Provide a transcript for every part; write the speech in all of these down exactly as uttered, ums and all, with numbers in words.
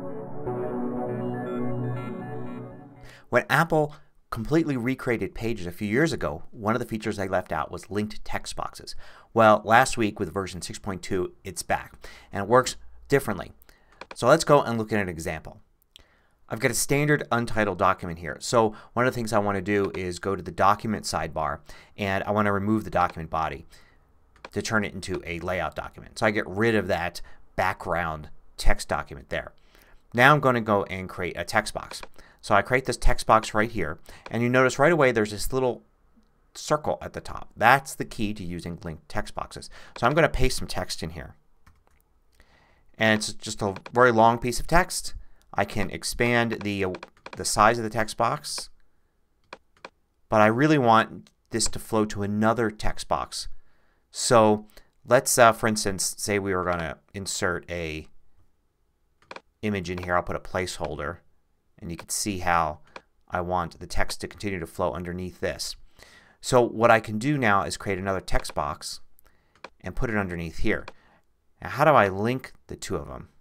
When Apple completely recreated Pages a few years ago, one of the features they left out was linked text boxes. Well, last week with version six point two it's back and it works differently. So let's go and look at an example. I've got a standard untitled document here. So one of the things I want to do is go to the document sidebar and I want to remove the document body to turn it into a layout document. So I get rid of that background text document there. Now I'm going to go and create a text box. So I create this text box right here and you notice right away there's this little circle at the top. That's the key to using linked text boxes. So I'm going to paste some text in here. And it's just a very long piece of text. I can expand the, the size of the text box, but I really want this to flow to another text box. So let's uh, for instance say we were going to insert a image in here. I'll put a placeholder and you can see how I want the text to continue to flow underneath this. So what I can do now is create another text box and put it underneath here. Now how do I link the two of them?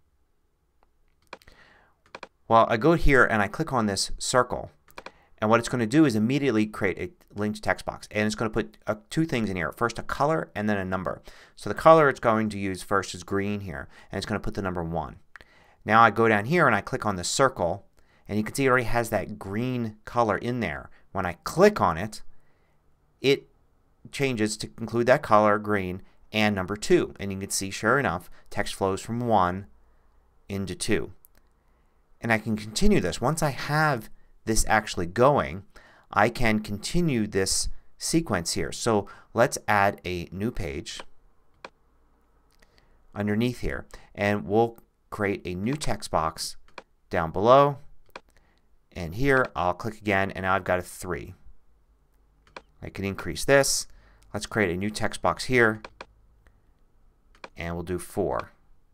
Well, I go here and I click on this circle and what it's going to do is immediately create a linked text box and it's going to put uh, two things in here. First a color and then a number. So the color it's going to use first is green here and it's going to put the number one. Now I go down here and I click on the circle and you can see it already has that green color in there. When I click on it, it changes to include that color, green, and number two. And you can see sure enough text flows from one into two. And I can continue this. Once I have this actually going, I can continue this sequence here. So let's add a new page underneath here and we'll create a new text box down below and here I'll click again and now I've got a three. I can increase this. Let's create a new text box here and we'll do four.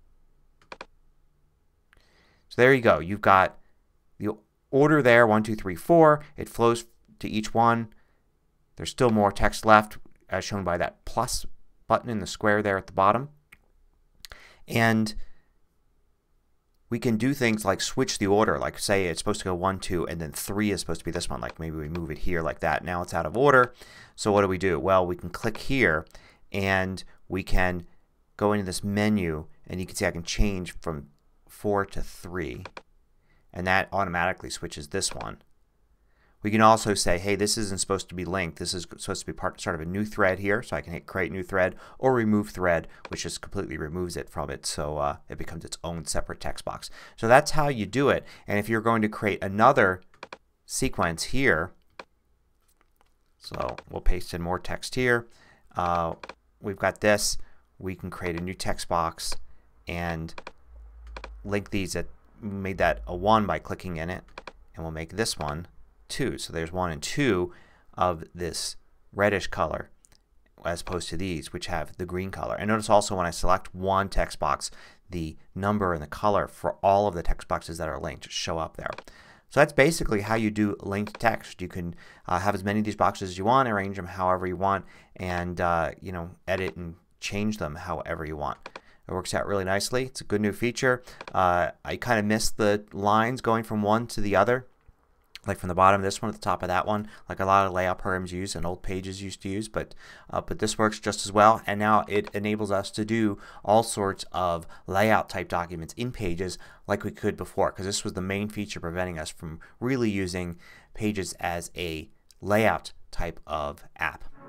So there you go. You've got the order there one, two, three, four. It flows to each one. There's still more text left as shown by that plus button in the square there at the bottom. And we can do things like switch the order. Like say it's supposed to go one, two, and then three is supposed to be this one. Like maybe we move it here like that. Now it's out of order. So what do we do? Well, we can click here and we can go into this menu and you can see I can change from four to three and that automatically switches this one. We can also say hey this isn't supposed to be linked. This is supposed to be part sort of a new thread here. So I can hit create new thread or remove thread which just completely removes it from it so uh, it becomes its own separate text box. So that's how you do it. And if you're going to create another sequence here, so we'll paste in more text here. Uh, we've got this. We can create a new text box and link these at made that a one by clicking in it and we'll make this one two. So there's one and two of this reddish color as opposed to these which have the green color. And notice also when I select one text box the number and the color for all of the text boxes that are linked show up there. So that's basically how you do linked text. You can uh, have as many of these boxes as you want, arrange them however you want, and uh, you know, edit and change them however you want. It works out really nicely. It's a good new feature. Uh, I kind of missed the lines going from one to the other. Like from the bottom of this one to the top of that one, like a lot of layout programs use and old Pages used to use, but uh, but this works just as well. And now it enables us to do all sorts of layout type documents in Pages like we could before, because this was the main feature preventing us from really using Pages as a layout type of app.